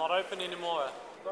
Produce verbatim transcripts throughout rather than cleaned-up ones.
Not open anymore.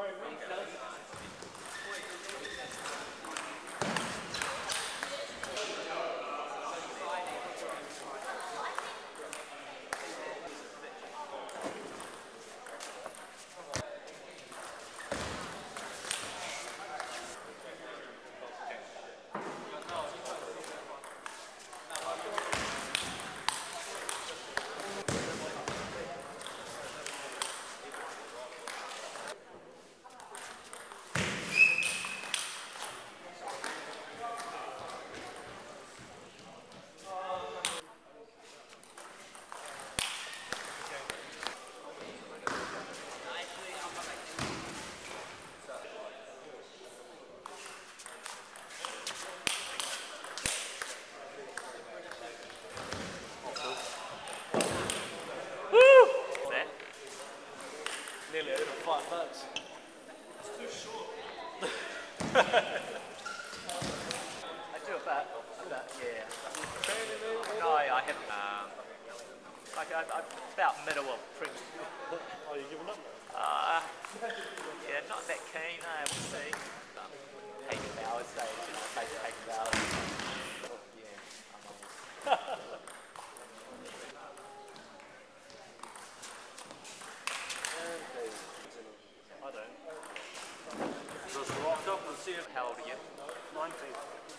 Nearly over five bucks. It's too short. I do about, about yeah. No, I haven't. Um, like I, I'm about middle of prep. Oh, you giving up? Uh, yeah, not that keen. I have to see. Um, taking hours days, you know, taking taking hours. Yeah, I'm on. I don't. Just walked up and see it. How old are you? nineteen.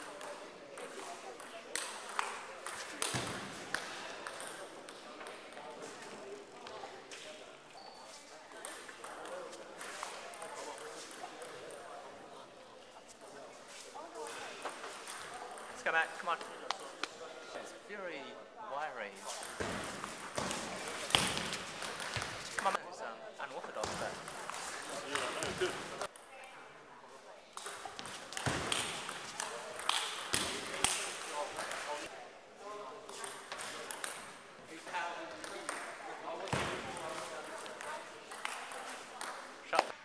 Let's go back. Come on. It's very wiry. My man is um, unorthodox, but. You don't know, good. Shut.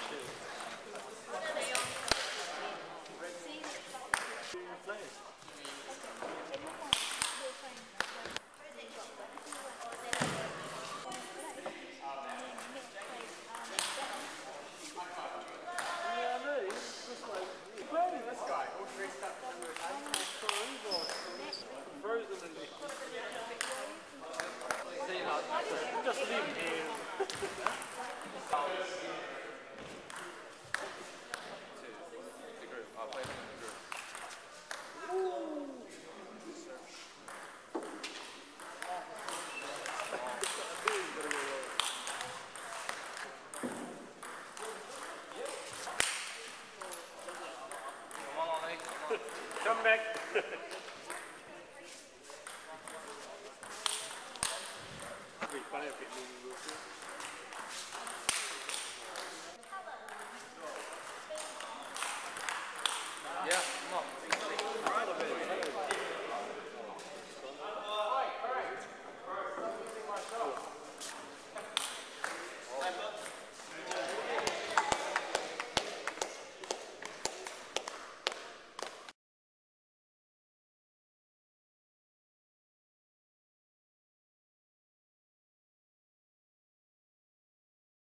Just leave him here. Come back.